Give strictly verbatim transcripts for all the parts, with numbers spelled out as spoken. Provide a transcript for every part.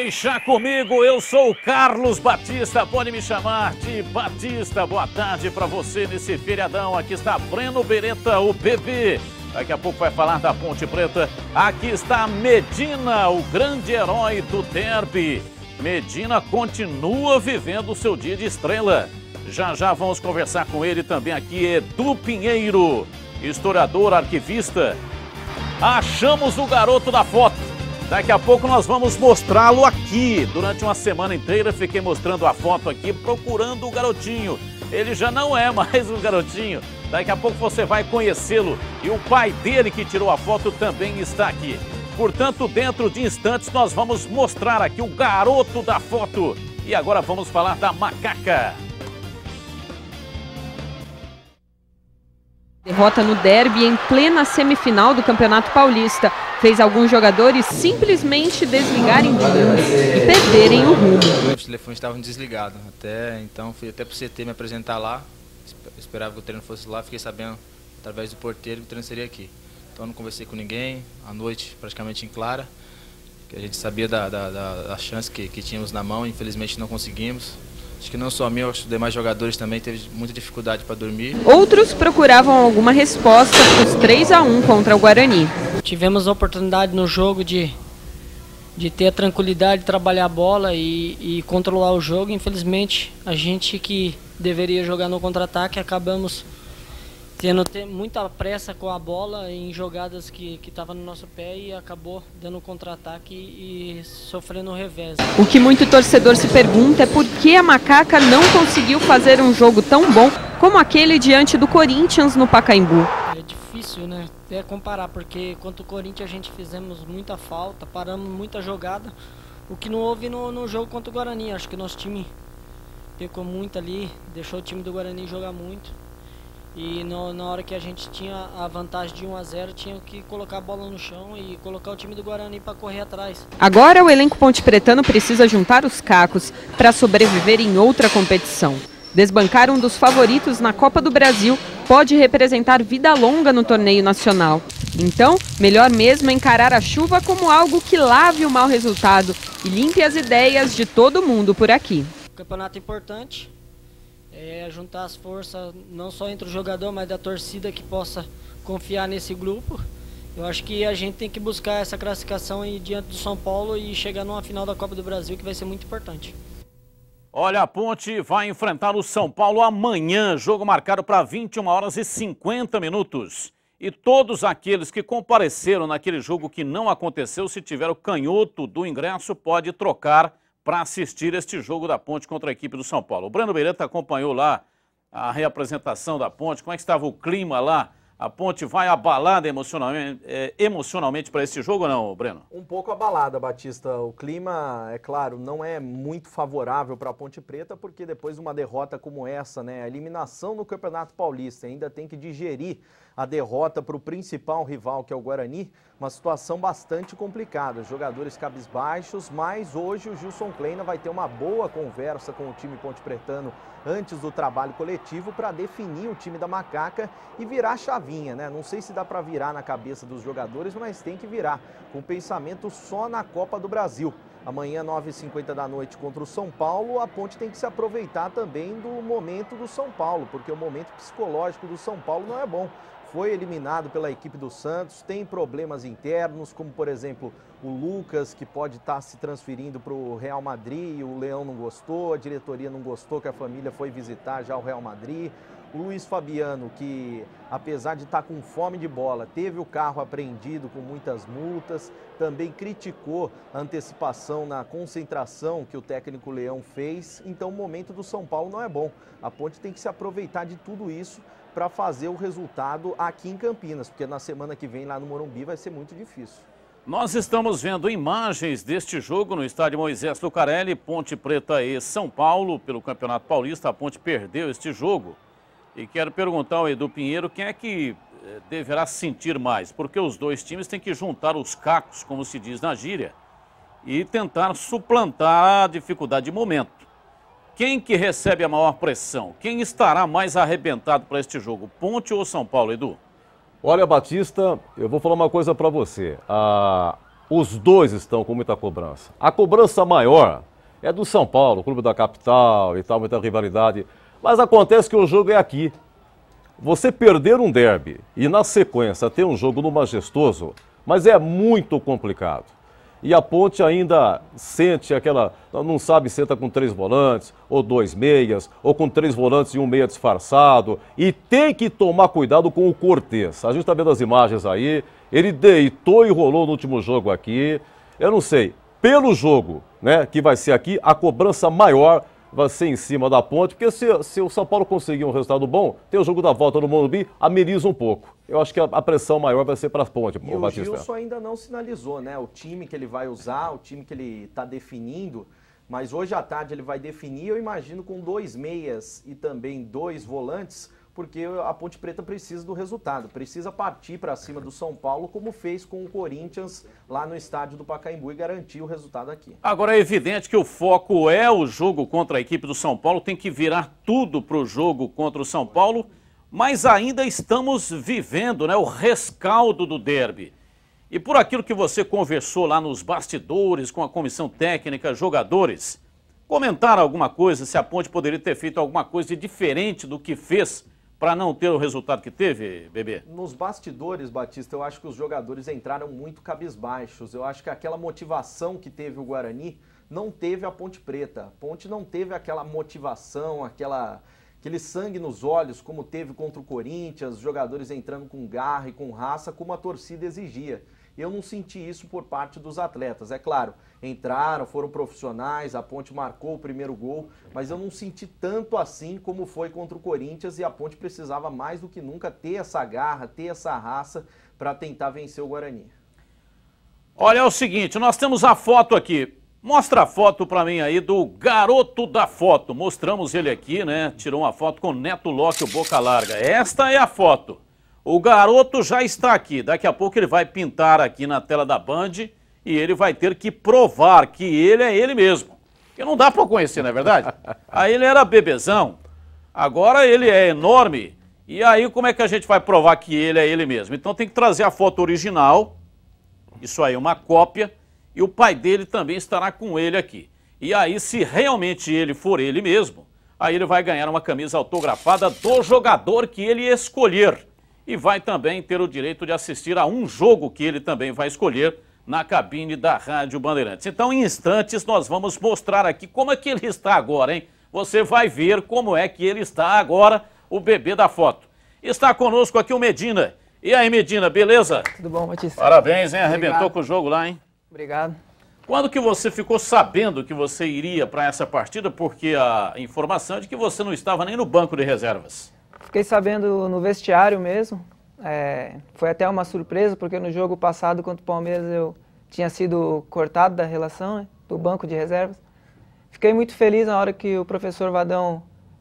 Deixa comigo, eu sou o Carlos Batista, pode me chamar de Batista. Boa tarde para você nesse feriadão. Aqui está Breno Beretta, o bebê. Daqui a pouco vai falar da Ponte Preta. Aqui está Medina, o grande herói do derby. Medina continua vivendo o seu dia de estrela. Já já vamos conversar com ele também aqui, Edu Pinheiro, historiador, arquivista. Achamos o garoto da foto. Daqui a pouco nós vamos mostrá-lo aqui. Durante uma semana inteira fiquei mostrando a foto aqui, procurando o garotinho. Ele já não é mais um garotinho. Daqui a pouco você vai conhecê-lo. E o pai dele que tirou a foto também está aqui. Portanto, dentro de instantes nós vamos mostrar aqui o garoto da foto. E agora vamos falar da Macaca. Derrota no derby em plena semifinal do Campeonato Paulista fez alguns jogadores simplesmente desligarem tudo e perderem o rumo. Os telefones estavam desligados, até então fui até para o C T me apresentar lá, esperava que o treino fosse lá, fiquei sabendo através do porteiro que o treino seria aqui. Então não conversei com ninguém, a noite praticamente em clara, que a gente sabia da, da, da, da chance que, que tínhamos na mão, infelizmente não conseguimos. Acho que não só a mim, os demais jogadores também teve muita dificuldade para dormir. Outros procuravam alguma resposta para os três a um contra o Guarani. Tivemos a oportunidade no jogo de, de ter a tranquilidade de trabalhar a bola e, e controlar o jogo. Infelizmente, a gente que deveria jogar no contra-ataque, acabamos tendo ter muita pressa com a bola em jogadas que estavam no nosso pé e acabou dando contra-ataque e, e sofrendo um revés. O que muito torcedor se pergunta é por que a Macaca não conseguiu fazer um jogo tão bom como aquele diante do Corinthians no Pacaembu. É difícil, né, até comparar, porque contra o Corinthians a gente fizemos muita falta, paramos muita jogada, o que não houve no, no jogo contra o Guarani. Acho que o nosso time pecou muito ali, deixou o time do Guarani jogar muito. E no, na hora que a gente tinha a vantagem de um a zero, tinha que colocar a bola no chão e colocar o time do Guarani para correr atrás. Agora o elenco pontepretano precisa juntar os cacos para sobreviver em outra competição. Desbancar um dos favoritos na Copa do Brasil pode representar vida longa no torneio nacional. Então, melhor mesmo encarar a chuva como algo que lave o mau resultado e limpe as ideias de todo mundo por aqui. Campeonato importante. É juntar as forças não só entre o jogador, mas da torcida que possa confiar nesse grupo. Eu acho que a gente tem que buscar essa classificação aí diante do São Paulo e chegar numa final da Copa do Brasil, que vai ser muito importante. Olha, a Ponte vai enfrentar o São Paulo amanhã, jogo marcado para vinte e uma horas e cinquenta minutos. E todos aqueles que compareceram naquele jogo que não aconteceu, se tiver o canhoto do ingresso, pode trocar para assistir este jogo da Ponte contra a equipe do São Paulo. O Breno Beretta acompanhou lá a reapresentação da Ponte. Como é que estava o clima lá? A Ponte vai abalada emocionalmente, é, emocionalmente para esse jogo ou não, Breno? Um pouco abalada, Batista. O clima, é claro, não é muito favorável para a Ponte Preta, porque depois de uma derrota como essa, né, a eliminação no Campeonato Paulista, ainda tem que digerir a derrota para o principal rival, que é o Guarani, uma situação bastante complicada. Os jogadores cabisbaixos, mas hoje o Gilson Kleina vai ter uma boa conversa com o time pontepretano antes do trabalho coletivo para definir o time da Macaca e virar a chavinha, né? Não sei se dá para virar na cabeça dos jogadores, mas tem que virar, com pensamento só na Copa do Brasil. Amanhã, nove e cinquenta da noite, contra o São Paulo, a Ponte tem que se aproveitar também do momento do São Paulo, porque o momento psicológico do São Paulo não é bom. Foi eliminado pela equipe do Santos, tem problemas internos, como por exemplo o Lucas, que pode estar se transferindo para o Real Madrid, o Leão não gostou, a diretoria não gostou que a família foi visitar já o Real Madrid. O Luiz Fabiano, que apesar de estar com fome de bola, teve o carro apreendido com muitas multas, também criticou a antecipação na concentração que o técnico Leão fez. Então o momento do São Paulo não é bom. A Ponte tem que se aproveitar de tudo isso para fazer o resultado aqui em Campinas, porque na semana que vem lá no Morumbi vai ser muito difícil. Nós estamos vendo imagens deste jogo no estádio Moisés Lucarelli, Ponte Preta e São Paulo, pelo Campeonato Paulista. A Ponte perdeu este jogo. E quero perguntar ao Edu Pinheiro quem é que deverá sentir mais, porque os dois times têm que juntar os cacos, como se diz na gíria, e tentar suplantar a dificuldade de momento. Quem que recebe a maior pressão? Quem estará mais arrebentado para este jogo, Ponte ou São Paulo, Edu? Olha, Batista, eu vou falar uma coisa para você. Ah, os dois estão com muita cobrança. A cobrança maior é do São Paulo, clube da capital e tal, muita rivalidade. Mas acontece que o jogo é aqui. Você perder um derby e na sequência ter um jogo no Majestoso, mas é muito complicado. E a Ponte ainda sente aquela, não sabe se entra com três volantes, ou dois meias, ou com três volantes e um meia disfarçado. E tem que tomar cuidado com o Cortez. A gente está vendo as imagens aí, ele deitou e rolou no último jogo aqui. Eu não sei, pelo jogo, né, que vai ser aqui, a cobrança maior vai ser em cima da Ponte, porque se, se o São Paulo conseguir um resultado bom, tem o jogo da volta no Morumbi, ameniza um pouco. Eu acho que a, a pressão maior vai ser para a Ponte. E o Batista. Gilson ainda não sinalizou, né? O time que ele vai usar, o time que ele está definindo, mas hoje à tarde ele vai definir, eu imagino, com dois meias e também dois volantes, porque a Ponte Preta precisa do resultado, precisa partir para cima do São Paulo, como fez com o Corinthians lá no estádio do Pacaembu e garantir o resultado aqui. Agora é evidente que o foco é o jogo contra a equipe do São Paulo, tem que virar tudo para o jogo contra o São Paulo, mas ainda estamos vivendo, né, o rescaldo do derby. E por aquilo que você conversou lá nos bastidores com a comissão técnica, jogadores, comentaram alguma coisa, se a Ponte poderia ter feito alguma coisa de diferente do que fez para não ter o resultado que teve, Bebê? Nos bastidores, Batista, eu acho que os jogadores entraram muito cabisbaixos. Eu acho que aquela motivação que teve o Guarani não teve a Ponte Preta. A Ponte não teve aquela motivação, aquela, aquele sangue nos olhos, como teve contra o Corinthians, os jogadores entrando com garra e com raça, como a torcida exigia. Eu não senti isso por parte dos atletas. É claro, entraram, foram profissionais, a Ponte marcou o primeiro gol, mas eu não senti tanto assim como foi contra o Corinthians, e a Ponte precisava mais do que nunca ter essa garra, ter essa raça para tentar vencer o Guarani. Olha, é o seguinte, nós temos a foto aqui. Mostra a foto para mim aí do garoto da foto. Mostramos ele aqui, né? Tirou uma foto com o Neto Locke, o Boca Larga. Esta é a foto. O garoto já está aqui, daqui a pouco ele vai pintar aqui na tela da Band e ele vai ter que provar que ele é ele mesmo. Porque não dá para conhecer, não é verdade? Aí ele era bebezão, agora ele é enorme, e aí como é que a gente vai provar que ele é ele mesmo? Então tem que trazer a foto original, isso aí é uma cópia, e o pai dele também estará com ele aqui. E aí se realmente ele for ele mesmo, aí ele vai ganhar uma camisa autografada do jogador que ele escolher. E vai também ter o direito de assistir a um jogo que ele também vai escolher na cabine da Rádio Bandeirantes. Então, em instantes, nós vamos mostrar aqui como é que ele está agora, hein? Você vai ver como é que ele está agora, o bebê da foto. Está conosco aqui o Medina. E aí, Medina, beleza? Tudo bom, Batista? Parabéns, hein? Arrebentou Obrigado. Com o jogo lá, hein? Obrigado. Quando que você ficou sabendo que você iria para essa partida? Porque a informação é de que você não estava nem no banco de reservas. Fiquei sabendo no vestiário mesmo, é, foi até uma surpresa, porque no jogo passado contra o Palmeiras eu tinha sido cortado da relação, né, do banco de reservas. Fiquei muito feliz na hora que o professor Vadão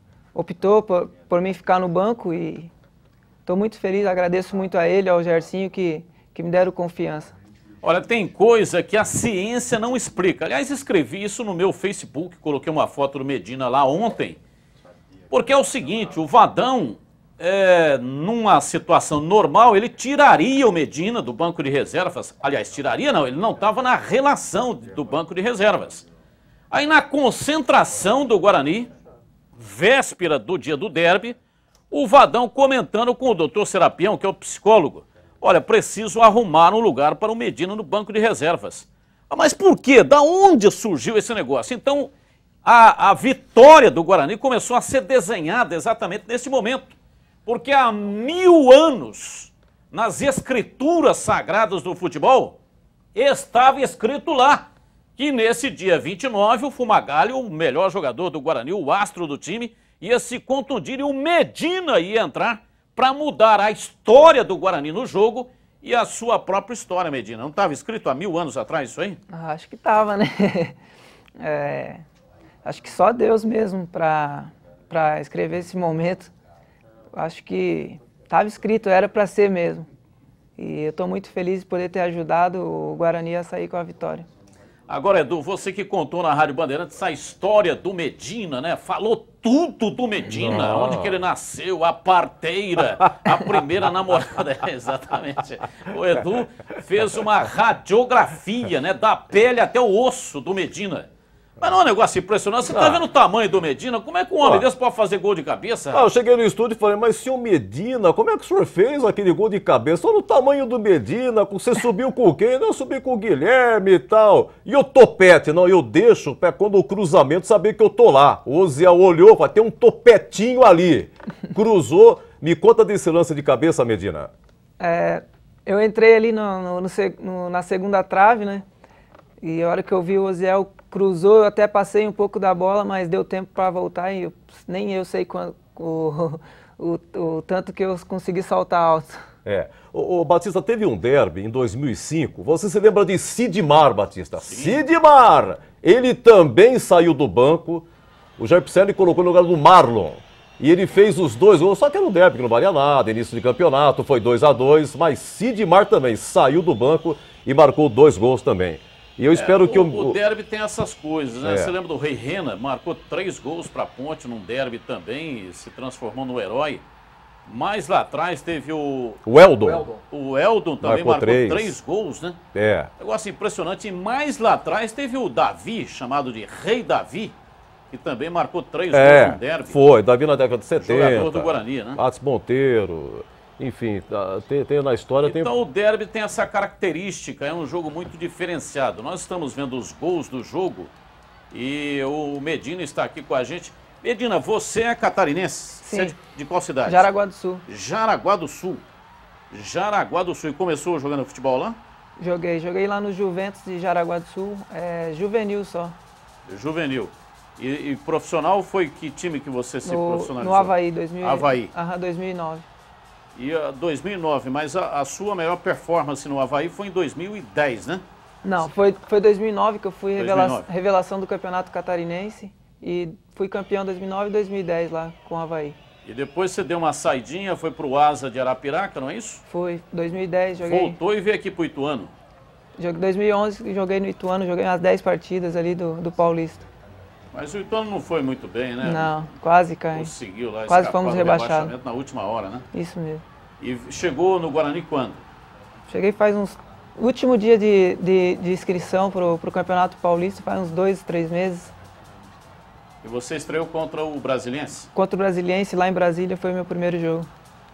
optou por, por mim ficar no banco e estou muito feliz, agradeço muito a ele, ao Gersinho, que, que me deram confiança. Olha, tem coisa que a ciência não explica. Aliás, escrevi isso no meu Facebook, coloquei uma foto do Medina lá ontem, porque é o seguinte, o Vadão, é, numa situação normal, ele tiraria o Medina do banco de reservas. Aliás, tiraria não, ele não estava na relação do banco de reservas. Aí na concentração do Guarani, véspera do dia do derby, o Vadão comentando com o doutor Serapião, que é o psicólogo, olha, preciso arrumar um lugar para o Medina no banco de reservas. Ah, mas por quê? Da onde surgiu esse negócio? Então, A, a vitória do Guarani começou a ser desenhada exatamente nesse momento, porque há mil anos, nas escrituras sagradas do futebol, estava escrito lá que nesse dia vinte e nove o Fumagalli, o melhor jogador do Guarani, o astro do time, ia se contundir e o Medina ia entrar para mudar a história do Guarani no jogo e a sua própria história, Medina. Não estava escrito há mil anos atrás isso aí? Ah, acho que estava, né? é... Acho que só Deus mesmo para para escrever esse momento. Acho que estava escrito, era para ser mesmo. E eu estou muito feliz de poder ter ajudado o Guarani a sair com a vitória. Agora, Edu, você que contou na Rádio Bandeirantes essa história do Medina, né? Falou tudo do Medina, Não. onde que ele nasceu, a parteira, a primeira namorada. É, exatamente. O Edu fez uma radiografia, né, da pele até o osso do Medina. Mas não é um negócio impressionante. Você tá vendo o tamanho do Medina? Como é que um homem Ah. desse pode fazer gol de cabeça? Ah, eu cheguei no estúdio e falei, mas senhor Medina, como é que o senhor fez aquele gol de cabeça? Olha o tamanho do Medina, você subiu com quem? Não, eu subi com o Guilherme e tal. E o topete? Não, eu deixo pra quando o cruzamento saber que eu tô lá. O Oziel olhou, vai ter um topetinho ali. Cruzou. Me conta desse lance de cabeça, Medina. É, eu entrei ali no, no, no, seg- no, na segunda trave, né? E a hora que eu vi o Oziel cruzou, eu até passei um pouco da bola, mas deu tempo para voltar e eu, nem eu sei quando, o, o, o tanto que eu consegui saltar alto. É. O, o Batista, teve um derby em dois mil e cinco. Você se lembra de Sidmar, Batista? Sim. Sidmar! Ele também saiu do banco. O Jair Pisselli colocou no lugar do Marlon. E ele fez os dois gols, só que era um derby que não valia nada, início de campeonato, foi dois a dois, mas Sidmar também saiu do banco e marcou dois gols também. E eu espero é, que o, o... o derby tem essas coisas, né? É. Você lembra do Rei Rena? Marcou três gols para a Ponte num derby também e se transformou no herói. Mais lá atrás teve o... O Eldon. O Eldon também Marcou marcou três. três gols, né? É. Negócio impressionante. E mais lá atrás teve o Davi, chamado de Rei Davi, que também marcou três É, gols no derby. foi. Davi na década de setenta. Jogador do Guarani, né? Atos Monteiro. Enfim, tá, tem, tem na história... Então tem... o derby tem essa característica, é um jogo muito diferenciado. Nós estamos vendo os gols do jogo e o Medina está aqui com a gente. Medina, você é catarinense? Sim. Você é de, de qual cidade? Jaraguá do Sul. Jaraguá do Sul. Jaraguá do Sul. E começou jogando futebol lá? Joguei, joguei lá no Juventus de Jaraguá do Sul, é, juvenil só. Juvenil. E, e profissional foi que time que você se No, profissionalizou? no Havaí, dois mil, Havaí. Aham, dois mil e nove. E uh, dois mil e nove, mas a, a sua melhor performance no Havaí foi em dois mil e dez, né? Não, foi, foi dois mil e nove que eu fui dois mil e revela nove. revelação do Campeonato Catarinense e fui campeão em dois mil e nove e dois mil e dez lá com o Havaí. E depois você deu uma saidinha, foi pro Asa de Arapiraca, não é isso? Foi, dois mil e dez joguei. Voltou e veio aqui pro Ituano. Joguei dois mil e onze, joguei no Ituano, joguei umas dez partidas ali do, do Paulista. Mas o Ituano não foi muito bem, né? Não, quase cai. Conseguiu lá Quase escapar fomos do rebaixados. rebaixamento na última hora, né? Isso mesmo. E chegou no Guarani quando? Cheguei faz uns... Último dia de, de, de inscrição pro, pro Campeonato Paulista, faz uns dois, três meses. E você estreou contra o Brasiliense? Contra o Brasiliense, lá em Brasília, foi meu primeiro jogo.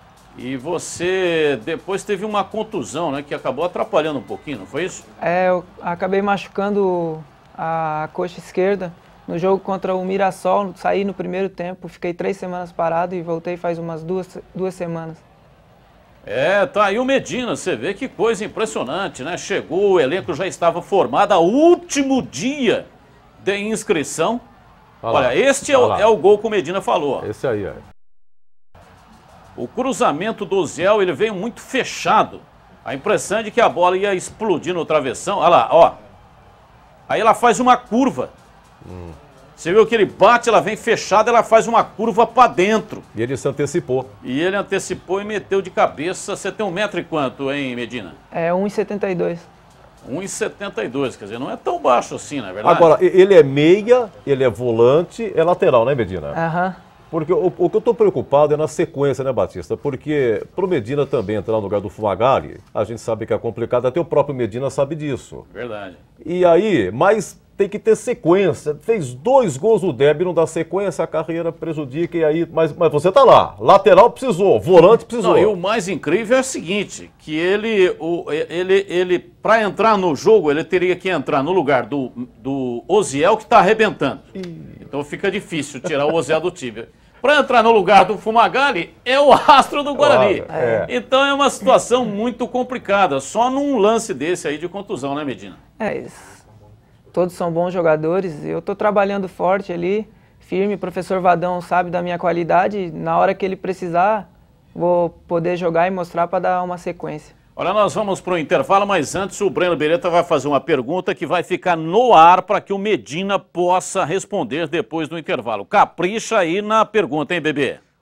E você depois teve uma contusão, né? Que acabou atrapalhando um pouquinho, não foi isso? É, eu acabei machucando a coxa esquerda no jogo contra o Mirassol. Saí no primeiro tempo, fiquei três semanas parado e voltei faz umas duas, duas semanas. É, tá aí o Medina, você vê que coisa impressionante, né? Chegou, o elenco já estava formado, ao último dia de inscrição. Olha Olha, lá, este é o, lá. é o gol que o Medina falou. ó. Esse aí, é. O cruzamento do Ziel, ele veio muito fechado. A impressão é de que a bola ia explodir no travessão. Olha lá, ó. Aí ela faz uma curva. Hum. Você viu que ele bate, ela vem fechada, ela faz uma curva para dentro. E ele se antecipou. E ele antecipou e meteu de cabeça. Você tem um metro e quanto, hein, Medina? É um e setenta e dois. um e setenta e dois, quer dizer, não é tão baixo assim, na verdade. Agora, e- ele é meia, ele é volante, é lateral, né, Medina? Aham. Porque o, o que eu estou preocupado é na sequência, né, Batista? Porque pro Medina também entrar no lugar do Fumagalli, a gente sabe que é complicado, até o próprio Medina sabe disso. Verdade. E aí, mas tem que ter sequência. Fez dois gols no derby, não dá sequência, a carreira prejudica e aí... Mas, mas você tá lá, lateral precisou, volante precisou. Não, e o mais incrível é o seguinte, que ele, o, ele, ele para entrar no jogo, ele teria que entrar no lugar do, do Oziel, que está arrebentando. Então fica difícil tirar o Oziel do time. Para entrar no lugar do Fumagalli, é o astro do Guarani. Claro, é. Então é uma situação muito complicada, só num lance desse aí de contusão, né, Medina? É isso. Todos são bons jogadores. Eu estou trabalhando forte ali, firme. O professor Vadão sabe da minha qualidade. Na hora que ele precisar, vou poder jogar e mostrar para dar uma sequência. Olha, nós vamos para o intervalo, mas antes o Breno Beretta vai fazer uma pergunta que vai ficar no ar para que o Medina possa responder depois do intervalo. Capricha aí na pergunta, hein, bebê?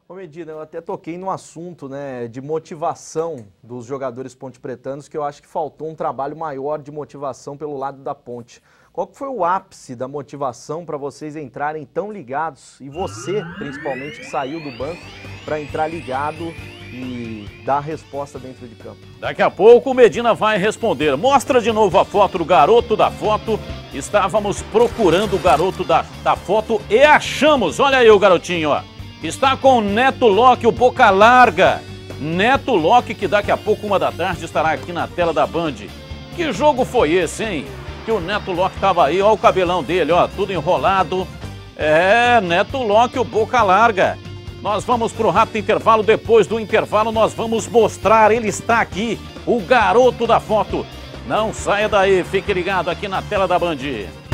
Ô Medina, eu até toquei no assunto, né, de motivação dos jogadores pontepretanos, que eu acho que faltou um trabalho maior de motivação pelo lado da Ponte. Qual que foi o ápice da motivação para vocês entrarem tão ligados, e você, principalmente, que saiu do banco, para entrar ligado e dar a resposta dentro de campo? Daqui a pouco o Medina vai responder. Mostra de novo a foto do garoto da foto. Estávamos procurando o garoto da, da foto e achamos. Olha aí o garotinho, ó. Está com o Neto Locke, o Boca Larga. Neto Locke, que daqui a pouco, uma da tarde, estará aqui na tela da Band. Que jogo foi esse, hein? Que o Neto Locke estava aí, ó o cabelão dele, ó, tudo enrolado. É, Neto Locke, o Boca Larga. Nós vamos para o rápido intervalo. Depois do intervalo, nós vamos mostrar. Ele está aqui, o garoto da foto. Não saia daí, fique ligado aqui na tela da Band.